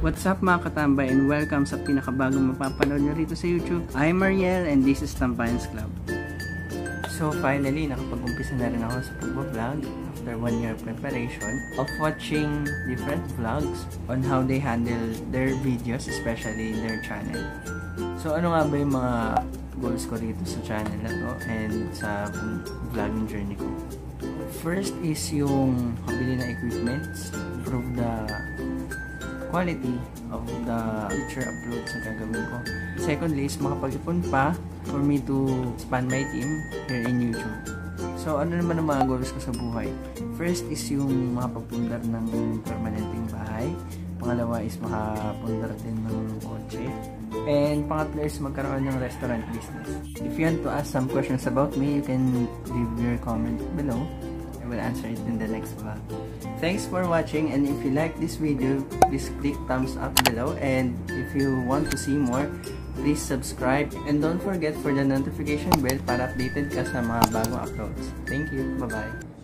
What's up mga katambay and welcome sa pinakabagong mapapanood nyo rito sa YouTube. I'm Mariel and this is Tambayans Club. So finally, nakapag-umpisa na rin ako sa pag-vlog after 1 year preparation of watching different vlogs on how they handle their videos, especially their channel. So ano nga ba yung mga goals ko rito sa channel na to and sa vlogging journey ko? First is yung pabili ng equipments, improve the quality of the future uploads na gagawin ko. Secondly is makapag-ipon pa for me to expand my team here in YouTube. So ano naman ang mga goals ko sa buhay? First is yung makapagpundar ng permanenteng bahay. Pangalawa is makapundar din ng kotse. And pangatlo is magkaroon ng restaurant business. If you want to ask some questions about me, you can leave your comment below. I will answer it in the next vlog. Thanks for watching, and if you like this video, please click thumbs up below, and if you want to see more, please subscribe and don't forget for the notification bell para updated ka sa mga bagong uploads. Thank you. Bye-bye.